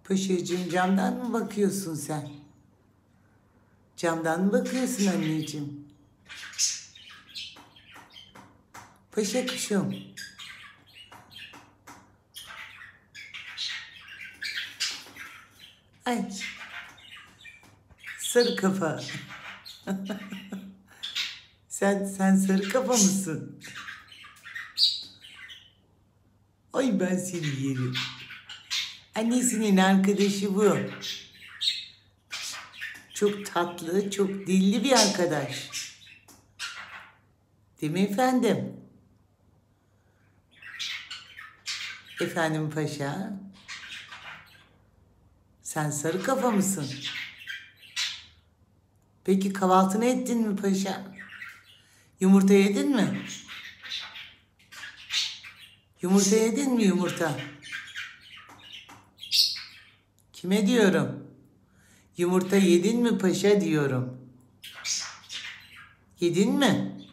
Paşacığım, camdan mı bakıyorsun sen? Camdan mı bakıyorsun anneciğim? Paşa kuşum. Ay. Sarı kafa. Sen sarı kafa mısın? Ay, ben seni yerim. Annesinin arkadaşı bu. Çok tatlı, çok dilli bir arkadaş. Değil mi efendim? Efendim paşa? Sen sarı kafa mısın? Peki kahvaltını ettin mi paşa? Yumurta yedin mi? Yumurta yedin mi yumurta? Kime diyorum? Yumurta yedin mi paşa diyorum. Yedin mi?